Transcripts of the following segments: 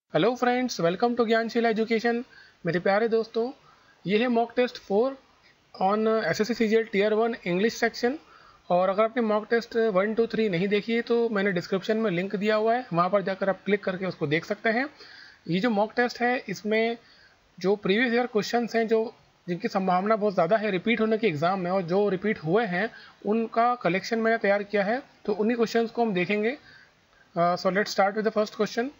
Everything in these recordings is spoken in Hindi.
Hello friends, welcome to Gyansheel education. मेरे प्यारे दोस्तों, ये है mock test 4 on SSC CGL tier 1 English section. और अगर आपने मॉक टेस्ट 1, 2, 3 नहीं देखी है तो मैंने डिस्क्रिप्शन में लिंक दिया हुआ है, वहाँ पर जाकर आप क्लिक करके उसको देख सकते हैं। ये जो मॉक टेस्ट है, इसमें जो प्रीवियस ईयर क्वेश्चन हैं जो जिनकी संभावना बहुत ज़्यादा है रिपीट होने के एग्ज़ाम में, और जो रिपीट हुए हैं उनका कलेक्शन मैंने तैयार किया है, तो उन्हीं क्वेश्चन को हम देखेंगे। So let's start with the first question.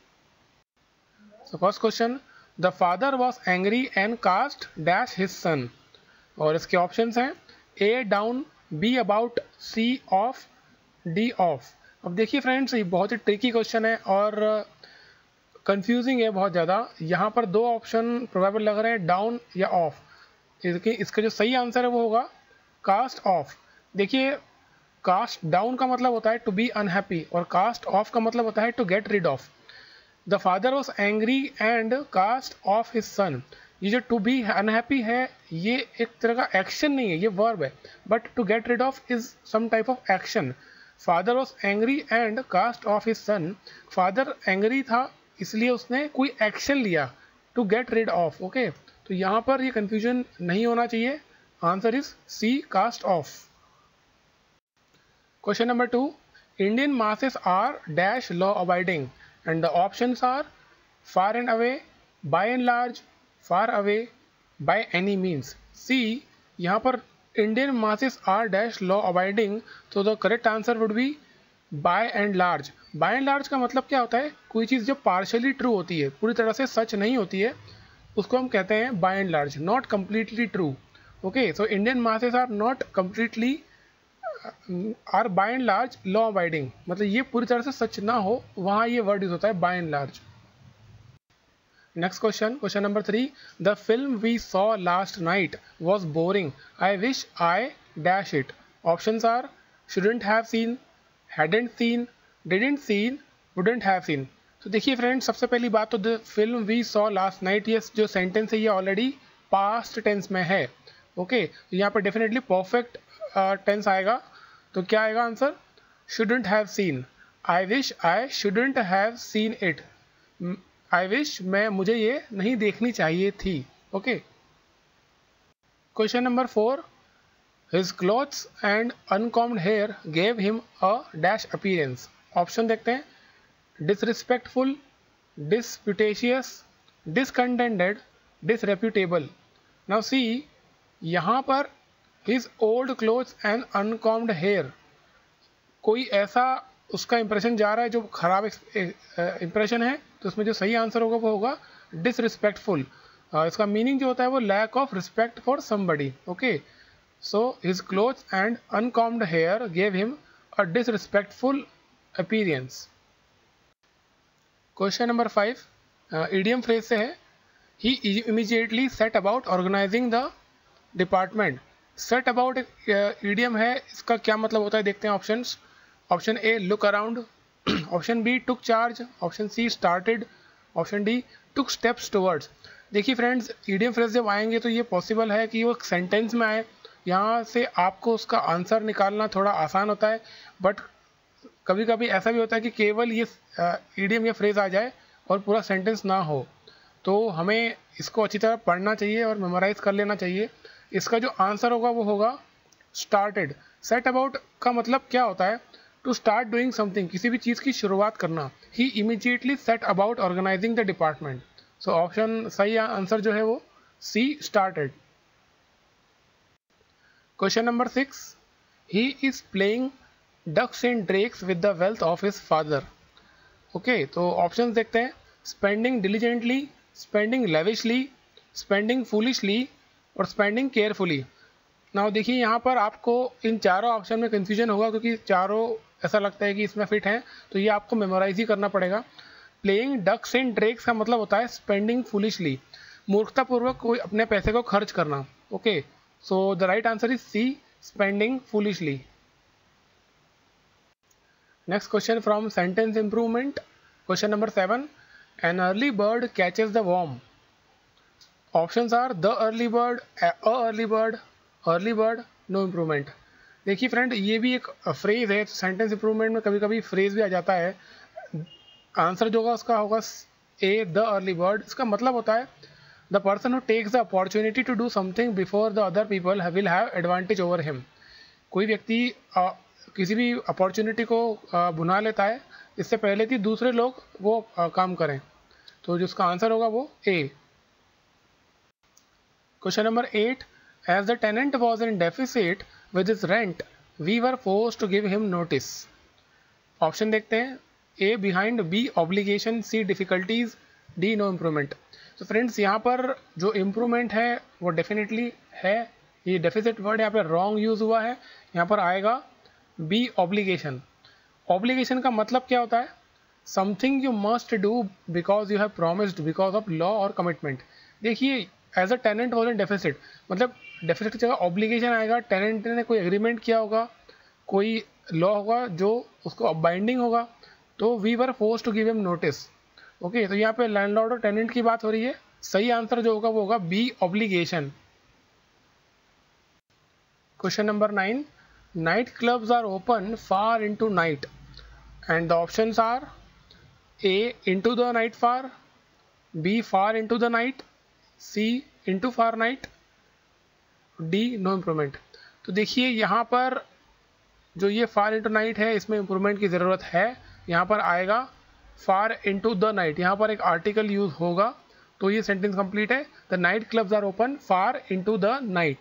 So first question, the father was angry and cast dash his son। और इसके ऑप्शंस हैं A down, B about, C off, D off। अब देखिए फ्रेंड्स, ये बहुत ही ट्रिकी क्वेश्चन है और कंफ्यूजिंग है बहुत ज़्यादा। यहाँ पर दो ऑप्शन प्रोबेबल लग रहे हैं, डाउन या ऑफ। इसका जो सही आंसर है वो होगा कास्ट ऑफ। देखिए, कास्ट डाउन का मतलब होता है टू बी अनहैप्पी और कास्ट ऑफ का मतलब होता है to get rid of. The father was angry and cast off his son. ये जो टू बी अनहैप्पी है, ये एक तरह का एक्शन नहीं है, ये वर्ब है। But to get rid of is some type of action. Father was angry and cast off his son. Father angry था इसलिए उसने कोई एक्शन लिया to get rid of. Okay, तो यहाँ पर ये कंफ्यूजन नहीं होना चाहिए। Answer is C, cast off. Question number 2, Indian masses are dash law abiding and the options are far and away, by and large, far away, by any means। C, यहाँ पर Indian masses are dash law abiding, तो the correct answer would be by and large। by and large का मतलब क्या होता है? कोई चीज़ जो partially true होती है, पूरी तरह से सच नहीं होती है, उसको हम कहते हैं by and large, not completely true। okay, so Indian masses are not completely are by and large law abiding, मतलब ये पूरी तरह से सच ना हो, वहाँ ये वर्ड यूज होता है by and large. Next question, question number 3, the film we saw last night was boring, I wish I dash it. Options are shouldn't have seen, hadn't seen, didn't seen, wouldn't have seen. तो देखिए फ्रेंड्स, सबसे पहली बात तो the film we saw last night, ये जो सेंटेंस है ये ऑलरेडी पास्ट टेंस में है। ओके, तो यहाँ पर डेफिनेटली परफेक्ट टेंस आएगा, तो क्या आएगा answer? Shouldn't have seen. I wish I shouldn't have seen it. I wish मुझे ये नहीं देखनी चाहिए थी। Okay, question number 4, his clothes and uncombed hair gave him a dash appearance. Option देखते हैं, disrespectful, disputatious, discontented, disreputable. Now see, यहाँ पर his old clothes and uncombed hair, कोई ऐसा उसका इंप्रेशन जा रहा है जो खराब इंप्रेशन है, तो उसमें जो सही आंसर होगा वो होगा डिसरिस्पेक्टफुल। इसका मीनिंग जो होता है वो lack of respect for somebody. Okay, so his clothes and uncombed hair gave him a disrespectful appearance. Question number 5, idiom phrase से है, he immediately set about organising the department. Set about idiom है, इसका क्या मतलब होता है देखते हैं options. Option A look around, option B took charge, option C started, option D took steps towards. देखिए फ्रेंड्स, इडियम फ्रेज जब आएंगे तो ये पॉसिबल है कि वो सेंटेंस में आए, यहाँ से आपको उसका आंसर निकालना थोड़ा आसान होता है। बट कभी कभी ऐसा भी होता है कि केवल ये इडियम या फ्रेज आ जाए और पूरा सेंटेंस ना हो, तो हमें इसको अच्छी तरह पढ़ना चाहिए और मेमोराइज कर लेना चाहिए। इसका जो आंसर होगा वो होगा स्टार्टेड। सेट अबाउट का मतलब क्या होता है? टू स्टार्ट डूइंग समथिंग, किसी भी चीज़ की शुरुआत करना। He immediately set about organising the department. So option सही आंसर जो है वो C, started. Question number 6, he is playing ducks and drakes with the wealth of his father. Okay, तो ऑप्शन देखते हैं, spending diligently, spending lavishly, spending foolishly और स्पेंडिंग केयरफुली। नाउ देखिए, यहाँ पर आपको इन चारों ऑप्शन में कंफ्यूजन होगा क्योंकि चारों ऐसा लगता है कि इसमें फिट हैं, तो ये आपको मेमोराइज ही करना पड़ेगा। प्लेइंग डक्स एंड ड्रेक्स का मतलब होता है स्पेंडिंग फूलिशली, मूर्खतापूर्वक कोई अपने पैसे को खर्च करना। Okay, so the right answer is C, spending foolishly. Next question from sentence improvement, question number 7, an early bird catches the worm. Options are the early bird, a early bird, early bird, no improvement. देखिए फ्रेंड, ये भी एक फ्रेज है, सेंटेंस इंप्रूवमेंट में कभी कभी फ्रेज भी आ जाता है। आंसर जो होगा उसका होगा ए द अर्ली बर्ड, इसका मतलब होता है the person who takes the opportunity to do something before the other people will have advantage over him. कोई व्यक्ति किसी भी अपॉर्चुनिटी को भुना लेता है इससे पहले कि दूसरे लोग वो काम करें, तो जिसका आंसर होगा वो A. Question number 8, as the tenant was in deficit with his rent we were forced to give him notice. Option देखते हैं, A behind, B obligation, C difficulties, D no improvement. तो फ्रेंड्स यहाँ पर जो इम्प्रूवमेंट है वो डेफिनेटली है, ये डेफिसिट वर्ड यहाँ पर रॉन्ग यूज़ हुआ है, यहाँ पर आएगा बी ऑब्लिगेशन। ऑब्लिगेशन का मतलब क्या होता है, something you must do because you have promised because of law और कमिटमेंट। देखिए as a tenant was in deficit, मतलब डेफिसिट की जगह ऑब्लिगेशन आएगा, टेनेंट ने कोई एग्रीमेंट किया होगा, कोई लॉ होगा जो उसको बाइंडिंग होगा, तो we were force to give him notice. Okay, तो यहाँ पे लैंडलॉर्ड और टेनेंट की बात हो रही है, सही आंसर जो होगा वो होगा B obligation. Question number 9, night clubs are open far into night and the options are A into the night far, B far into the night, C into far night, D no improvement. तो देखिए यहाँ पर जो ये फार इनटू नाइट है इसमें इम्प्रूवमेंट की ज़रूरत है, यहाँ पर आएगा फार इनटू द नाइट, यहाँ पर एक आर्टिकल यूज होगा, तो ये सेंटेंस कंप्लीट है, the night clubs are open far into the night.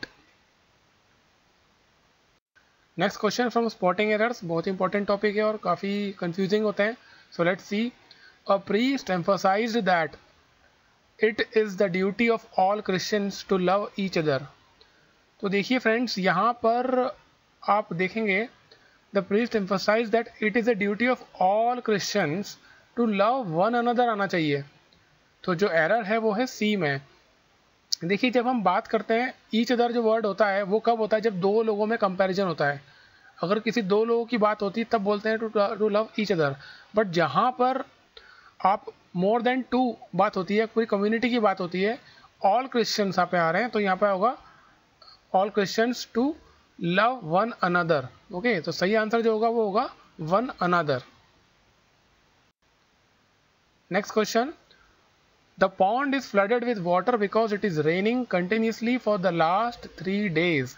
Next question from spotting errors, बहुत इंपॉर्टेंट टॉपिक है और काफ़ी कंफ्यूजिंग होते हैं। So let's see, a priest emphasised that it is the duty of all Christians to love each other. तो देखिए फ्रेंड्स यहाँ पर आप देखेंगे the priest emphasise that it is the duty of all Christians to love one another आना चाहिए, तो जो एरर है वो है सी में। देखिए जब हम बात करते हैं ईच अदर जो वर्ड होता है वो कब होता है, जब दो लोगों में कंपैरिजन होता है, अगर किसी दो लोगों की बात होती है तब बोलते हैं to love each other, but जहाँ पर आप मोर देन टू बात होती है, पूरी कम्युनिटी की बात होती है, ऑल क्रिश्चियंस यहाँ पे आ रहे हैं, तो यहाँ पे होगा all Christians to love one another. Okay, तो सही आंसर जो होगा वो होगा one another. Next question, the pond is flooded with water because it is raining continuously for the last 3 days।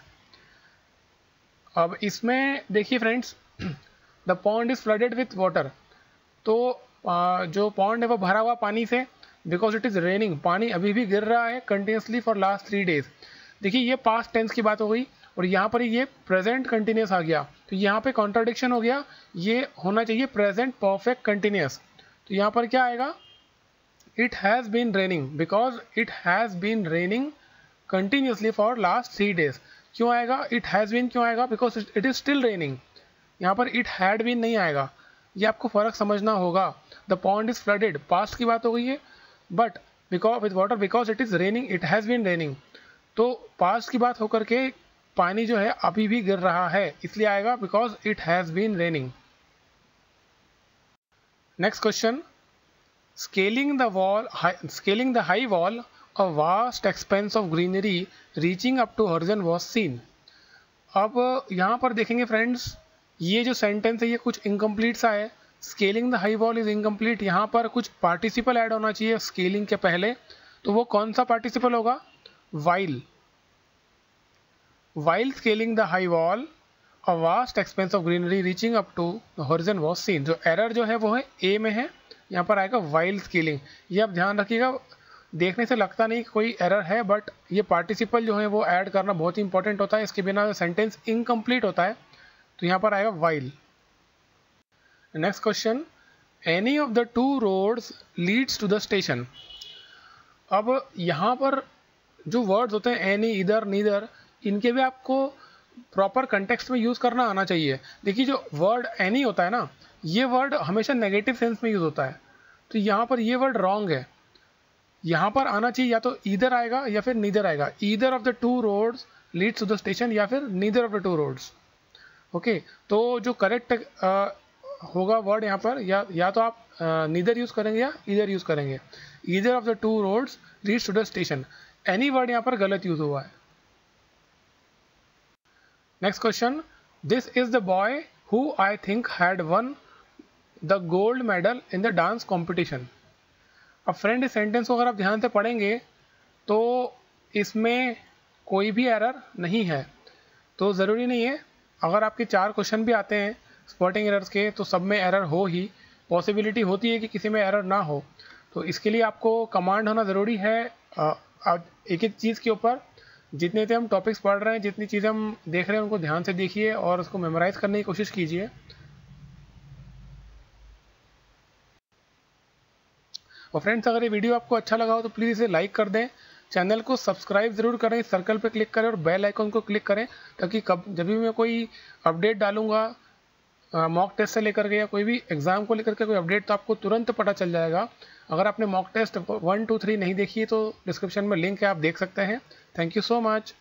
अब इसमें देखिए friends, the pond is flooded with water, तो जो पॉन्ड है वो भरा हुआ पानी से, बिकॉज इट इज रेनिंग, पानी अभी भी गिर रहा है कंटिन्यूसली फॉर लास्ट 3 days। देखिए ये पास्ट टेंस की बात हो गई और यहाँ पर ये प्रेजेंट कंटिन्यूस आ गया, तो यहाँ पे कॉन्ट्राडिक्शन हो गया, ये होना चाहिए प्रेजेंट परफेक्ट कंटिन्यूस। तो यहाँ पर क्या आएगा, it has been raining, because it has been raining continuously for last 3 days। क्यों आएगा इट हैज़ बीन, क्यों आएगा, because it is still raining, यहाँ पर इट हैड बीन नहीं आएगा, ये आपको फर्क समझना होगा। The pond is flooded, past की बात हो गई है, but because with water because it is raining, it has been raining, तो पास्ट की बात होकर के पानी जो है अभी भी गिर रहा है, इसलिए आएगा because it has been raining. Next question, scaling the high wall a vast expanse of greenery reaching up to horizon was seen. अब यहाँ पर देखेंगे फ्रेंड्स, ये जो सेंटेंस है ये कुछ इनकम्प्लीट सा है, scaling the high wall is incomplete, यहाँ पर कुछ पार्टिसिपल ऐड होना चाहिए स्केलिंग के पहले, तो वो कौन सा पार्टिसिपल होगा, while. While scaling the high wall a vast expanse of greenery reaching up to the horizon was seen, जो एरर जो है वो है ए में है, यहाँ पर आएगा वाइल स्केलिंग। ये आप ध्यान रखिएगा, देखने से लगता नहीं कोई एरर है, बट ये पार्टिसिपल जो है वो ऐड करना बहुत ही इंपॉर्टेंट होता है, इसके बिना सेंटेंस इनकम्प्लीट होता है, तो यहाँ पर आएगा while. Next question, any of the 2 roads leads to the station. अब यहाँ पर जो वर्ड्स होते हैं एनी, इधर, नीदर, इनके भी आपको प्रॉपर कंटेक्स्ट में यूज़ करना आना चाहिए। देखिए जो वर्ड एनी होता है ना, ये वर्ड हमेशा नेगेटिव सेंस में यूज़ होता है, तो यहाँ पर ये वर्ड रॉन्ग है, यहाँ पर आना चाहिए या तो ईदर आएगा या फिर नीदर आएगा, either of the 2 roads leads to the station या फिर neither of the 2 roads। Okay, तो जो करेक्ट होगा वर्ड यहाँ पर, या तो आप नीदर यूज़ करेंगे या ईदर यूज़ करेंगे, either of the 2 roads leads to the station, any word यहाँ पर गलत यूज़ हुआ है। Next question, this is the boy who I think had won the gold medal in the dance competition. अब फ्रेंड इस सेंटेंस को अगर आप ध्यान से पढ़ेंगे तो इसमें कोई भी एरर नहीं है, तो ज़रूरी नहीं है। अगर आपके 4 क्वेश्चन भी आते हैं स्पॉटिंग एरर्स के तो सब में एरर हो ही, पॉसिबिलिटी होती है कि किसी में एरर ना हो। तो इसके लिए आपको कमांड होना ज़रूरी है। एक एक चीज़ के ऊपर जितने हम टॉपिक्स पढ़ रहे हैं, जितनी चीज़ें हम देख रहे हैं उनको ध्यान से देखिए और उसको मेमोराइज़ करने की कोशिश कीजिए। और फ्रेंड्स, अगर ये वीडियो आपको अच्छा लगा हो तो प्लीज़ इसे लाइक कर दें, चैनल को सब्सक्राइब ज़रूर करें, सर्कल पे क्लिक करें और बेल आइकन को क्लिक करें, ताकि जब भी मैं कोई अपडेट डालूंगा मॉक टेस्ट से लेकर के या कोई भी एग्ज़ाम को लेकर के कोई अपडेट, तो आपको तुरंत पता चल जाएगा। अगर आपने मॉक टेस्ट 1, 2, 3 नहीं देखी है तो डिस्क्रिप्शन में लिंक है, आप देख सकते हैं। Thank you so much.